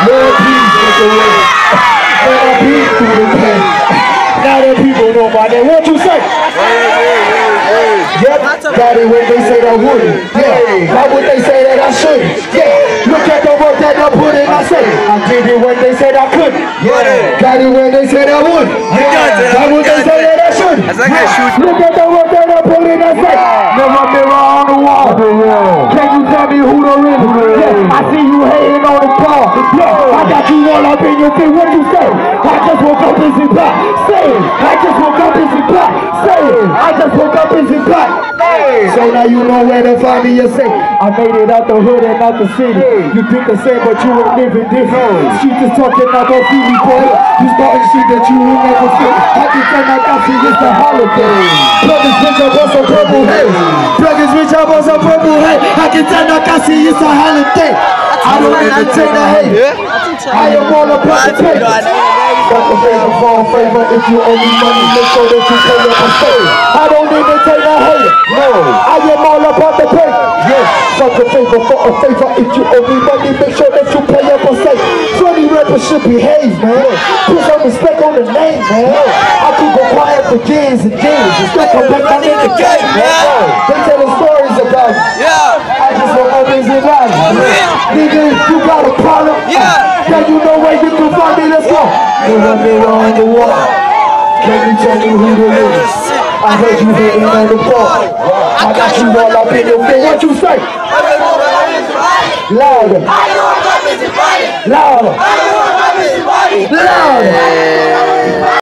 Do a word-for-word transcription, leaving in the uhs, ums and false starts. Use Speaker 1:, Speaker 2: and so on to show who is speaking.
Speaker 1: Lord, please make a way. Let my peace through the pain. Now that people know my name. What you say? Yep, got it when they say that wouldn't. Yeah, why would they say that I shouldn't? Yeah, look at the work that I put in. I say I did it when they said I couldn't. Yeah, got it when they said I would. Yeah, why would they say that I shouldn't? Yeah. Look at the work that I put in. I say never mirror on the wall. Can you tell me who the real? Yeah, I see you hating on the ball. Yeah, I got you all up in your feet. What you say? I just woke up busy black. Say it. I just woke up busy black. Say it. I just woke up busy black. So now you know where to find me. You say I made it out the hood and out the city. You think the same, but you ain't living different. Streets is talking about Phoebe, boy. You starting shit that you will never see. I can tell my guy, see it's the holiday. Plug is rich up on some purple haze. Plug is rich up on some purple haze. I can tell my guy, see it's a holiday. I don't entertain the hate. I am all about the paper. Fuck a favor for a favor. If you owe me money, make sure that you pay up a favor. I don't entertain the hate. No, I am all about the paper. Yes, fuck a favor for a favor. If you owe me money, make sure that you pay up a favor. twenty rappers should behave, man. Put some respect on the name, man. I could go quiet for years and years. Respect come back down in the game, man. They tell the stories about me. Yeah. I just want my business right. Nigga, you got a problem? Yeah. Can you know where you can find me? Let's go. Mirror, mirror on the wall. Can you tell me who the is? I heard you hating on the ball. I got you all up in your face. What you say? Louder. Louder. Louder.